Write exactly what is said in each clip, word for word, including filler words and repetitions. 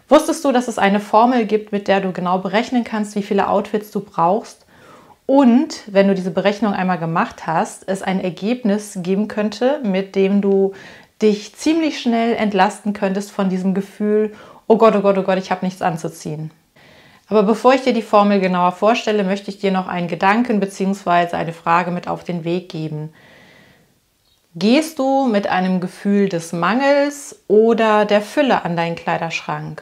Wusstest du, dass es eine Formel gibt, mit der du genau berechnen kannst, wie viele Outfits du brauchst? Und wenn du diese Berechnung einmal gemacht hast, es ein Ergebnis geben könnte, mit dem du dich ziemlich schnell entlasten könntest von diesem Gefühl, oh Gott, oh Gott, oh Gott, ich habe nichts anzuziehen. Aber bevor ich dir die Formel genauer vorstelle, möchte ich dir noch einen Gedanken bzw. eine Frage mit auf den Weg geben. Gehst du mit einem Gefühl des Mangels oder der Fülle an deinen Kleiderschrank?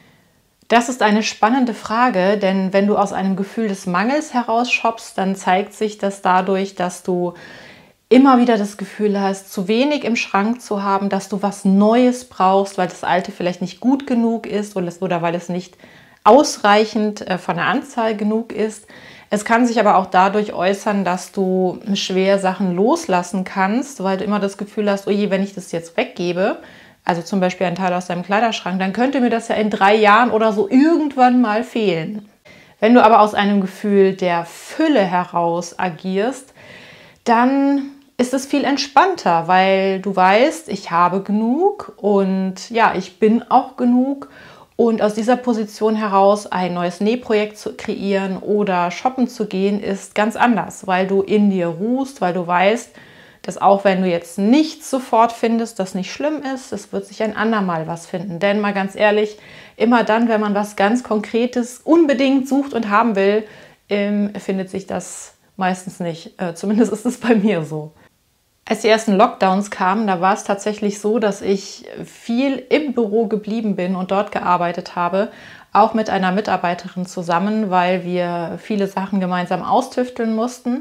Das ist eine spannende Frage, denn wenn du aus einem Gefühl des Mangels heraus shoppst, dann zeigt sich das dadurch, dass du immer wieder das Gefühl hast, zu wenig im Schrank zu haben, dass du was Neues brauchst, weil das Alte vielleicht nicht gut genug ist oder weil es nicht ausreichend von der Anzahl genug ist. Es kann sich aber auch dadurch äußern, dass du schwer Sachen loslassen kannst, weil du immer das Gefühl hast, oh je, wenn ich das jetzt weggebe, also zum Beispiel ein Teil aus deinem Kleiderschrank, dann könnte mir das ja in drei Jahren oder so irgendwann mal fehlen. Wenn du aber aus einem Gefühl der Fülle heraus agierst, dann ist es viel entspannter, weil du weißt, ich habe genug und ja, ich bin auch genug. Und aus dieser Position heraus ein neues Nähprojekt zu kreieren oder shoppen zu gehen, ist ganz anders, weil du in dir ruhst, weil du weißt, dass auch wenn du jetzt nichts sofort findest, das nicht schlimm ist, es wird sich ein andermal was finden. Denn mal ganz ehrlich, immer dann, wenn man was ganz Konkretes unbedingt sucht und haben will, ähm, findet sich das meistens nicht. Äh, zumindest ist es bei mir so. Als die ersten Lockdowns kamen, da war es tatsächlich so, dass ich viel im Büro geblieben bin und dort gearbeitet habe, auch mit einer Mitarbeiterin zusammen, weil wir viele Sachen gemeinsam austüfteln mussten.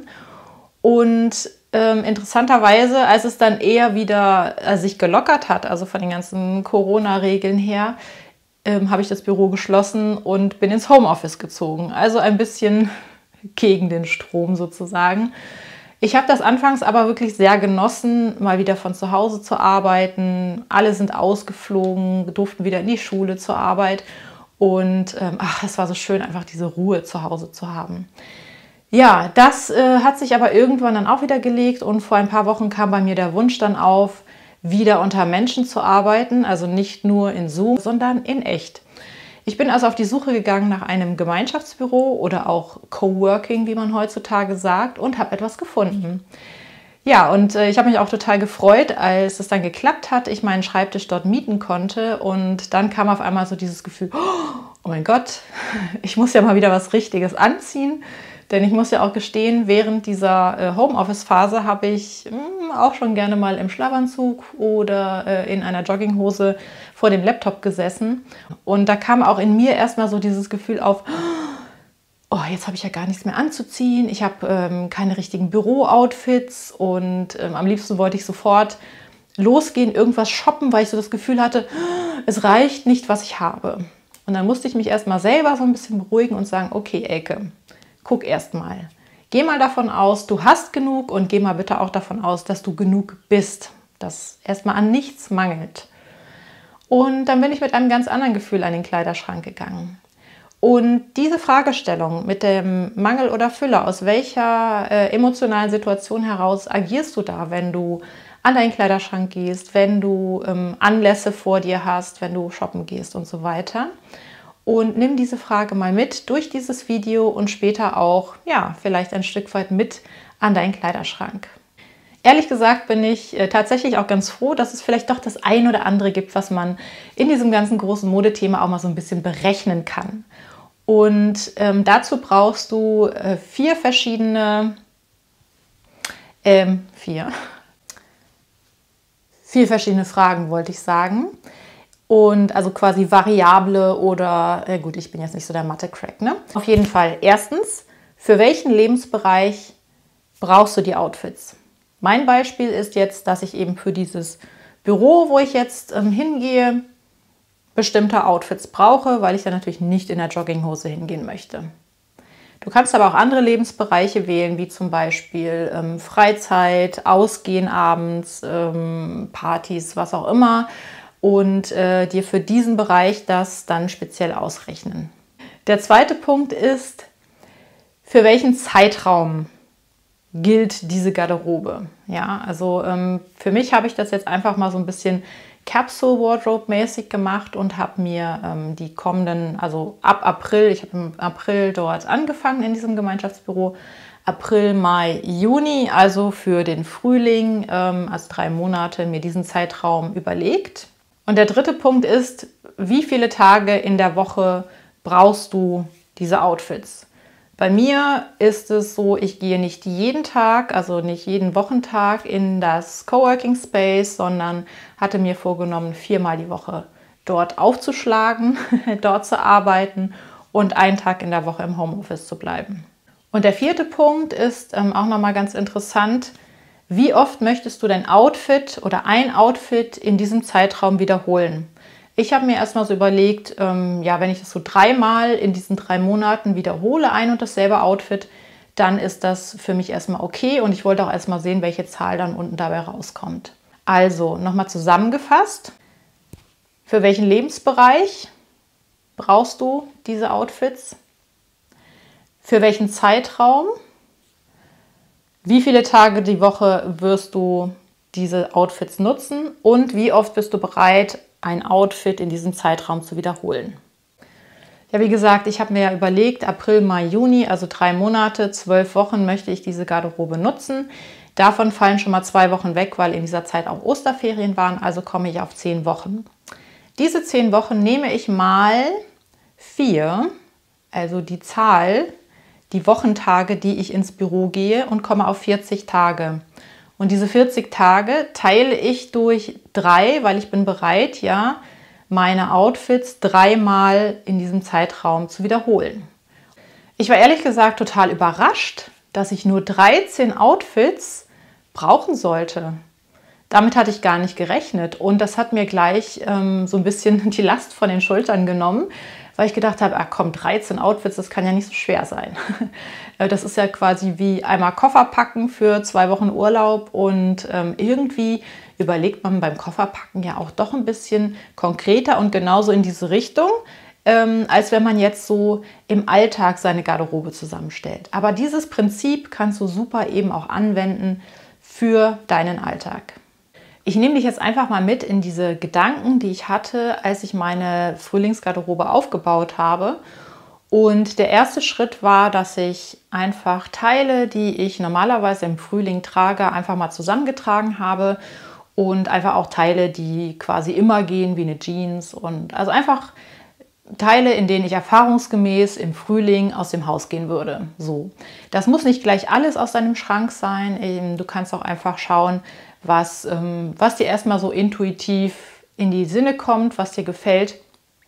Und ähm, interessanterweise, als es dann eher wieder äh, sich gelockert hat, also von den ganzen Corona-Regeln her, ähm, habe ich das Büro geschlossen und bin ins Homeoffice gezogen. Also ein bisschen gegen den Strom sozusagen. Ich habe das anfangs aber wirklich sehr genossen, mal wieder von zu Hause zu arbeiten. Alle sind ausgeflogen, durften wieder in die Schule zur Arbeit. Und ähm, ach, es war so schön, einfach diese Ruhe zu Hause zu haben. Ja, das äh, hat sich aber irgendwann dann auch wieder gelegt und vor ein paar Wochen kam bei mir der Wunsch dann auf, wieder unter Menschen zu arbeiten. Also nicht nur in Zoom, sondern in echt. Ich bin also auf die Suche gegangen nach einem Gemeinschaftsbüro oder auch Coworking, wie man heutzutage sagt, und habe etwas gefunden. Ja, und äh, ich habe mich auch total gefreut, als es dann geklappt hat, ich meinen Schreibtisch dort mieten konnte und dann kam auf einmal so dieses Gefühl, oh mein Gott, ich muss ja mal wieder was Richtiges anziehen. Denn ich muss ja auch gestehen, während dieser äh, Homeoffice-Phase habe ich mh, auch schon gerne mal im Schlafanzug oder äh, in einer Jogginghose vor dem Laptop gesessen. Und da kam auch in mir erstmal so dieses Gefühl auf, oh, jetzt habe ich ja gar nichts mehr anzuziehen. Ich habe ähm, keine richtigen Büro-Outfits und ähm, am liebsten wollte ich sofort losgehen, irgendwas shoppen, weil ich so das Gefühl hatte, es reicht nicht, was ich habe. Und dann musste ich mich erstmal selber so ein bisschen beruhigen und sagen, okay, Elke, guck erst mal. Geh mal davon aus, du hast genug und geh mal bitte auch davon aus, dass du genug bist, dass erstmal an nichts mangelt. Und dann bin ich mit einem ganz anderen Gefühl an den Kleiderschrank gegangen. Und diese Fragestellung mit dem Mangel oder Fülle, aus welcher äh, emotionalen Situation heraus agierst du da, wenn du an deinen Kleiderschrank gehst, wenn du ähm, Anlässe vor dir hast, wenn du shoppen gehst und so weiter. Und nimm diese Frage mal mit durch dieses Video und später auch, ja, vielleicht ein Stück weit mit an deinen Kleiderschrank. Ehrlich gesagt bin ich äh, tatsächlich auch ganz froh, dass es vielleicht doch das ein oder andere gibt, was man in diesem ganzen großen Modethema auch mal so ein bisschen berechnen kann. Und ähm, dazu brauchst du äh, vier verschiedene, ähm, vier, vier verschiedene Fragen, wollte ich sagen. Und also quasi Variable oder, äh gut, ich bin jetzt nicht so der Mathe-Crack, ne? Auf jeden Fall, erstens, für welchen Lebensbereich brauchst du die Outfits? Mein Beispiel ist jetzt, dass ich eben für dieses Büro, wo ich jetzt ähm, hingehe, bestimmte Outfits brauche, weil ich dann natürlich nicht in der Jogginghose hingehen möchte. Du kannst aber auch andere Lebensbereiche wählen, wie zum Beispiel ähm, Freizeit, Ausgehen abends, ähm, Partys, was auch immer. Und äh, dir für diesen Bereich das dann speziell ausrechnen. Der zweite Punkt ist, für welchen Zeitraum gilt diese Garderobe? Ja, also ähm, für mich habe ich das jetzt einfach mal so ein bisschen Capsule Wardrobe mäßig gemacht und habe mir ähm, die kommenden, also ab April, ich habe im April dort angefangen in diesem Gemeinschaftsbüro, April, Mai, Juni, also für den Frühling, ähm, also drei Monate, mir diesen Zeitraum überlegt. Und der dritte Punkt ist, wie viele Tage in der Woche brauchst du diese Outfits? Bei mir ist es so, ich gehe nicht jeden Tag, also nicht jeden Wochentag in das Coworking Space, sondern hatte mir vorgenommen, viermal die Woche dort aufzuschlagen, dort zu arbeiten und einen Tag in der Woche im Homeoffice zu bleiben. Und der vierte Punkt ist ähm, auch nochmal ganz interessant. Wie oft möchtest du dein Outfit oder ein Outfit in diesem Zeitraum wiederholen? Ich habe mir erstmal so überlegt, ähm, ja, wenn ich das so dreimal in diesen drei Monaten wiederhole, ein und dasselbe Outfit, dann ist das für mich erstmal okay und ich wollte auch erstmal sehen, welche Zahl dann unten dabei rauskommt. Also nochmal zusammengefasst, für welchen Lebensbereich brauchst du diese Outfits? Für welchen Zeitraum? Wie viele Tage die Woche wirst du diese Outfits nutzen und wie oft bist du bereit, ein Outfit in diesem Zeitraum zu wiederholen? Ja, wie gesagt, ich habe mir ja überlegt, April, Mai, Juni, also drei Monate, zwölf Wochen möchte ich diese Garderobe nutzen. Davon fallen schon mal zwei Wochen weg, weil in dieser Zeit auch Osterferien waren, also komme ich auf zehn Wochen. Diese zehn Wochen nehme ich mal vier, also die Zahl, die Wochentage, die ich ins Büro gehe und komme auf vierzig Tage. Und diese vierzig Tage teile ich durch drei, weil ich bin bereit, ja, meine Outfits dreimal in diesem Zeitraum zu wiederholen. Ich war ehrlich gesagt total überrascht, dass ich nur dreizehn Outfits brauchen sollte. Damit hatte ich gar nicht gerechnet und das hat mir gleich ähm, so ein bisschen die Last von den Schultern genommen, weil ich gedacht habe, ah komm, dreizehn Outfits, das kann ja nicht so schwer sein. Das ist ja quasi wie einmal Koffer packen für zwei Wochen Urlaub und ähm, irgendwie überlegt man beim Kofferpacken ja auch doch ein bisschen konkreter und genauso in diese Richtung, ähm, als wenn man jetzt so im Alltag seine Garderobe zusammenstellt. Aber dieses Prinzip kannst du super eben auch anwenden für deinen Alltag. Ich nehme dich jetzt einfach mal mit in diese Gedanken, die ich hatte, als ich meine Frühlingsgarderobe aufgebaut habe. Und der erste Schritt war, dass ich einfach Teile, die ich normalerweise im Frühling trage, einfach mal zusammengetragen habe und einfach auch Teile, die quasi immer gehen, wie eine Jeans und also einfach Teile, in denen ich erfahrungsgemäß im Frühling aus dem Haus gehen würde. So. Das muss nicht gleich alles aus deinem Schrank sein. Du kannst auch einfach schauen, was, ähm, was dir erstmal so intuitiv in die Sinne kommt, was dir gefällt.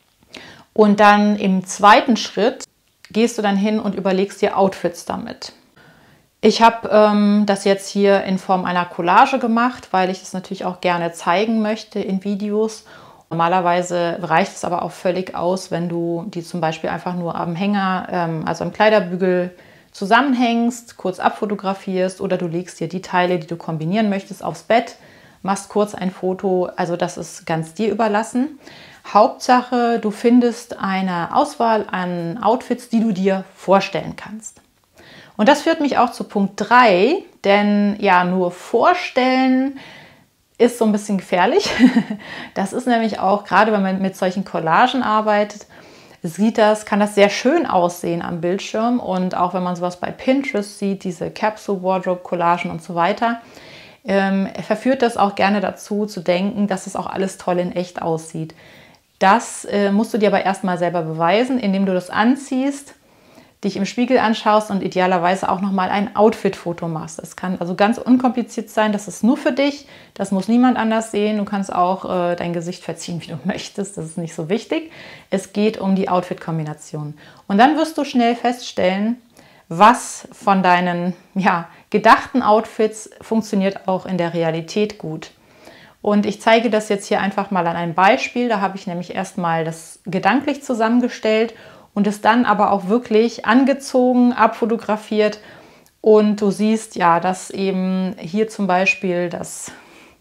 Und dann im zweiten Schritt gehst du dann hin und überlegst dir Outfits damit. Ich habe ähm, das jetzt hier in Form einer Collage gemacht, weil ich es natürlich auch gerne zeigen möchte in Videos. Normalerweise reicht es aber auch völlig aus, wenn du die zum Beispiel einfach nur am Hänger, ähm, also am Kleiderbügel zusammenhängst, kurz abfotografierst oder du legst dir die Teile, die du kombinieren möchtest, aufs Bett, machst kurz ein Foto, also das ist ganz dir überlassen. Hauptsache, du findest eine Auswahl an Outfits, die du dir vorstellen kannst. Und das führt mich auch zu Punkt drei, denn ja, nur vorstellen ist so ein bisschen gefährlich. Das ist nämlich auch, gerade wenn man mit solchen Collagen arbeitet, sieht das, kann das sehr schön aussehen am Bildschirm und auch wenn man sowas bei Pinterest sieht, diese Capsule Wardrobe Collagen und so weiter, ähm, verführt das auch gerne dazu zu denken, dass es auch alles toll in echt aussieht. Das äh, musst du dir aber erstmal selber beweisen, indem du das anziehst, dich im Spiegel anschaust und idealerweise auch nochmal ein Outfit-Foto machst. Das kann also ganz unkompliziert sein, das ist nur für dich, das muss niemand anders sehen. Du kannst auch äh, dein Gesicht verziehen, wie du möchtest, das ist nicht so wichtig. Es geht um die Outfit-Kombination. Und dann wirst du schnell feststellen, was von deinen ja, gedachten Outfits funktioniert auch in der Realität gut. Und ich zeige das jetzt hier einfach mal an einem Beispiel. Da habe ich nämlich erstmal das gedanklich zusammengestellt und es dann aber auch wirklich angezogen, abfotografiert. Und du siehst ja, dass eben hier zum Beispiel das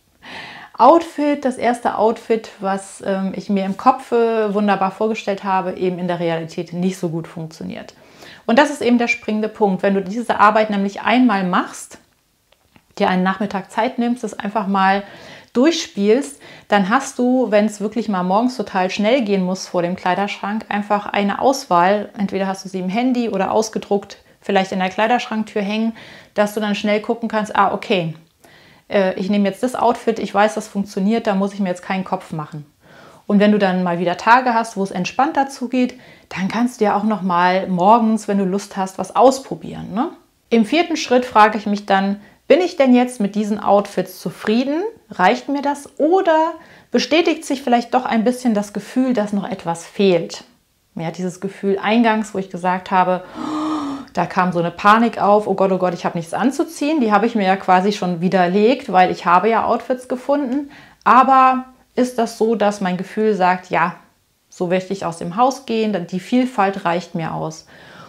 Outfit, das erste Outfit, was ähm, ich mir im Kopf äh, wunderbar vorgestellt habe, eben in der Realität nicht so gut funktioniert. Und das ist eben der springende Punkt. Wenn du diese Arbeit nämlich einmal machst, dir einen Nachmittag Zeit nimmst, das einfach mal durchspielst, dann hast du, wenn es wirklich mal morgens total schnell gehen muss vor dem Kleiderschrank, einfach eine Auswahl. Entweder hast du sie im Handy oder ausgedruckt, vielleicht in der Kleiderschranktür hängen, dass du dann schnell gucken kannst, ah, okay, äh, ich nehme jetzt das Outfit, ich weiß, das funktioniert, da muss ich mir jetzt keinen Kopf machen. Und wenn du dann mal wieder Tage hast, wo es entspannt dazu geht, dann kannst du ja auch noch mal morgens, wenn du Lust hast, was ausprobieren, ne? Im vierten Schritt frage ich mich dann, bin ich denn jetzt mit diesen Outfits zufrieden? Reicht mir das? Oder bestätigt sich vielleicht doch ein bisschen das Gefühl, dass noch etwas fehlt? Ja, dieses Gefühl eingangs, wo ich gesagt habe, oh, da kam so eine Panik auf, oh Gott, oh Gott, ich habe nichts anzuziehen. Die habe ich mir ja quasi schon widerlegt, weil ich habe ja Outfits gefunden. Aber ist das so, dass mein Gefühl sagt, ja, so möchte ich aus dem Haus gehen, die Vielfalt reicht mir aus.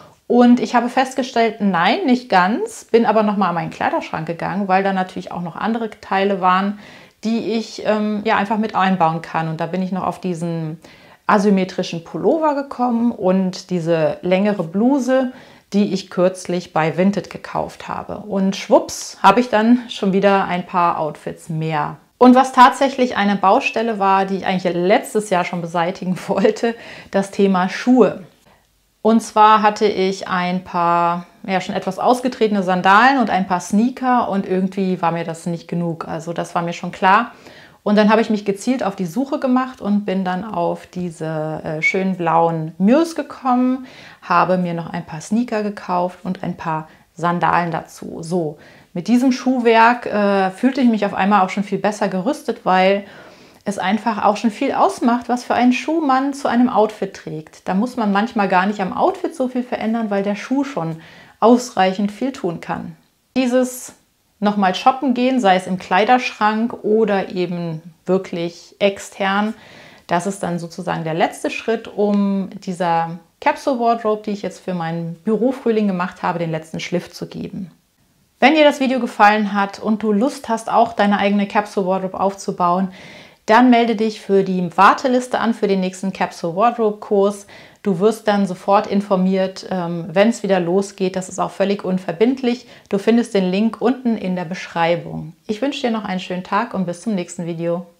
Und ich habe festgestellt, nein, nicht ganz, bin aber nochmal an meinen Kleiderschrank gegangen, weil da natürlich auch noch andere Teile waren, die ich ähm, ja einfach mit einbauen kann. Und da bin ich noch auf diesen asymmetrischen Pullover gekommen und diese längere Bluse, die ich kürzlich bei Vinted gekauft habe. Und schwupps, habe ich dann schon wieder ein paar Outfits mehr. Und was tatsächlich eine Baustelle war, die ich eigentlich letztes Jahr schon beseitigen wollte, das Thema Schuhe. Und zwar hatte ich ein paar, ja, schon etwas ausgetretene Sandalen und ein paar Sneaker und irgendwie war mir das nicht genug. Also das war mir schon klar. Und dann habe ich mich gezielt auf die Suche gemacht und bin dann auf diese äh, schönen blauen Murs gekommen, habe mir noch ein paar Sneaker gekauft und ein paar Sandalen dazu. So, mit diesem Schuhwerk äh, fühlte ich mich auf einmal auch schon viel besser gerüstet, weil es einfach auch schon viel ausmacht, was für einen Schuh man zu einem Outfit trägt. Da muss man manchmal gar nicht am Outfit so viel verändern, weil der Schuh schon ausreichend viel tun kann. Dieses nochmal shoppen gehen, sei es im Kleiderschrank oder eben wirklich extern, das ist dann sozusagen der letzte Schritt, um dieser Capsule Wardrobe, die ich jetzt für meinen Bürofrühling gemacht habe, den letzten Schliff zu geben. Wenn dir das Video gefallen hat und du Lust hast, auch deine eigene Capsule Wardrobe aufzubauen, dann melde dich für die Warteliste an für den nächsten Capsule Wardrobe Kurs. Du wirst dann sofort informiert, wenn es wieder losgeht. Das ist auch völlig unverbindlich. Du findest den Link unten in der Beschreibung. Ich wünsche dir noch einen schönen Tag und bis zum nächsten Video.